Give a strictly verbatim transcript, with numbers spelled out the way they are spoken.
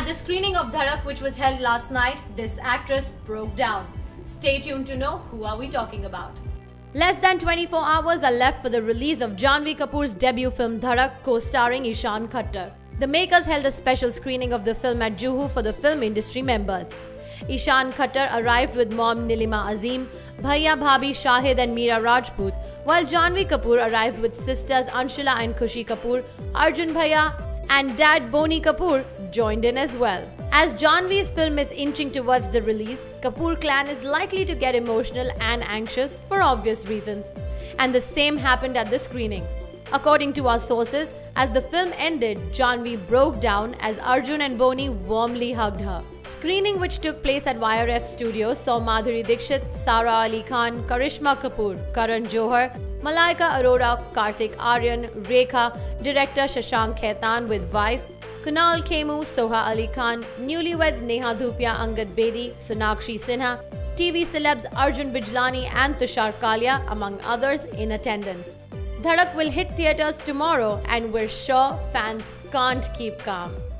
At the screening of Dhadak, which was held last night, this actress broke down. Stay tuned to know who are we talking about. Less than twenty-four hours are left for the release of Janhvi Kapoor's debut film Dhadak, co-starring Ishaan Khattar. The makers held a special screening of the film at Juhu for the film industry members. Ishaan Khattar arrived with mom Nilima Azim, Bhaiya Bhabhi Shahid and Meera Rajput, while Janhvi Kapoor arrived with sisters Anshula and Khushi Kapoor. Arjun Bhaiya and dad Boney Kapoor joined in as well. As Janhvi's film is inching towards the release, Kapoor clan is likely to get emotional and anxious for obvious reasons. And the same happened at the screening. According to our sources, as the film ended, Janhvi broke down as Arjun and Boney warmly hugged her. Screening, which took place at Y R F Studios, saw Madhuri Dixit, Sara Ali Khan, Karishma Kapoor, Karan Johar, Malaika Arora, Kartik Aryan, Rekha, director Shashank Khaitan with wife, Kunal Khemu, Soha Ali Khan, newlyweds Neha Dhupia, Angad Bedi, Sonakshi Sinha, T V celebs Arjun Bijlani and Tushar Kalia, among others, in attendance. Dhadak will hit theatres tomorrow and we're sure fans can't keep calm.